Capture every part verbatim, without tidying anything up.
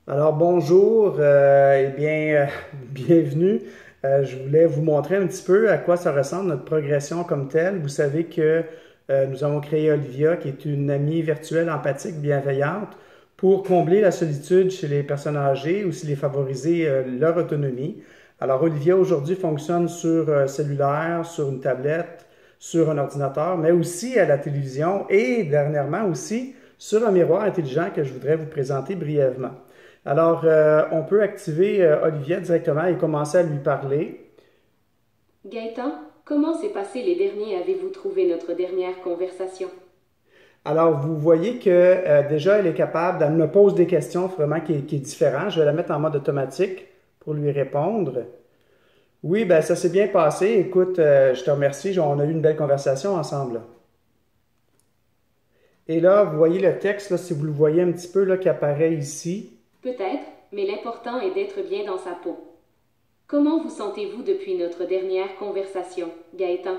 Alors bonjour euh, et bien euh, bienvenue. Euh, je voulais vous montrer un petit peu à quoi ça ressemble notre progression comme telle. Vous savez que euh, nous avons créé Olivia, qui est une amie virtuelle empathique bienveillante, pour combler la solitude chez les personnes âgées, aussi les favoriser euh, leur autonomie. Alors Olivia aujourd'hui fonctionne sur euh, cellulaire, sur une tablette, sur un ordinateur, mais aussi à la télévision et dernièrement aussi sur un miroir intelligent que je voudrais vous présenter brièvement. Alors, euh, on peut activer euh, Olivia directement et commencer à lui parler. Gaëtan, comment s'est passé les derniers avez-vous trouvé notre dernière conversation? Alors, vous voyez que euh, déjà, elle est capable, elle me pose des questions vraiment qui, qui est différent. Je vais la mettre en mode automatique pour lui répondre. Oui, ben ça s'est bien passé. Écoute, euh, je te remercie. On a eu une belle conversation ensemble. Et là, vous voyez le texte, là, si vous le voyez un petit peu, là, qui apparaît ici. Peut-être, mais l'important est d'être bien dans sa peau. Comment vous sentez-vous depuis notre dernière conversation, Gaëtan?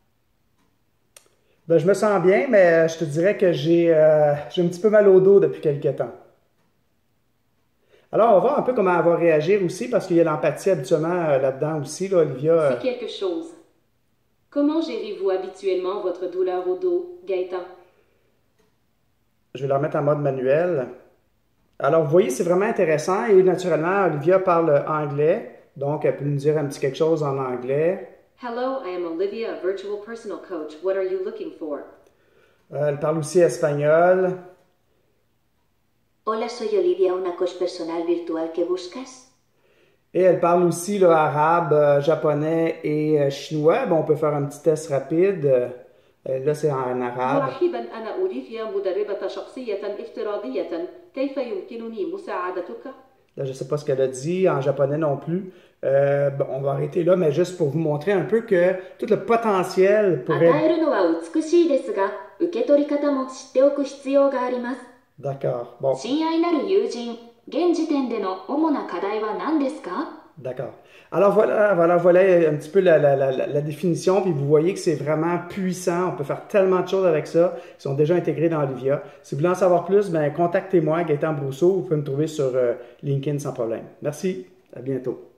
Ben, je me sens bien, mais je te dirais que j'ai euh, j'ai un petit peu mal au dos depuis quelques temps. Alors, on va voir un peu comment elle va réagir aussi, parce qu'il y a l'empathie habituellement euh, là-dedans aussi, là, Olivia. euh, C'est quelque chose. Comment gérez-vous habituellement votre douleur au dos, Gaëtan? je vais la remettre en mode manuel. Alors, vous voyez, c'est vraiment intéressant et naturellement, Olivia parle anglais, donc elle peut nous dire un petit quelque chose en anglais. Hello, I am Olivia, a virtual personal coach. What are you looking for? Euh, elle parle aussi espagnol. Hola, soy Olivia, una coach personal virtual que buscas. Et elle parle aussi là, arabe, euh, japonais et euh, chinois. Bon, on peut faire un petit test rapide. Euh, là, c'est en arabe. مرحبا أنا أوليفيا مدربة شخصية افتراضية كيف يمكنني مساعدتك؟ Là, je ne sais pas ce qu'elle a dit, en japonais non plus. Euh, bon, on va arrêter là, mais juste pour vous montrer un peu que tout le potentiel 与 pourrait... えるのは美しいですが、受け取り方も知っておく必要があります。 D'accord, bon, 親愛なる友人、現時点での主な課題は何ですか？ d'accord. Alors voilà, voilà, voilà un petit peu la, la, la, la définition, puis vous voyez que c'est vraiment puissant, on peut faire tellement de choses avec ça, ils sont déjà intégrés dans Olivia. Si vous voulez en savoir plus, ben, contactez-moi, Gaëtan Brousseau, vous pouvez me trouver sur euh, LinkedIn sans problème. Merci, à bientôt.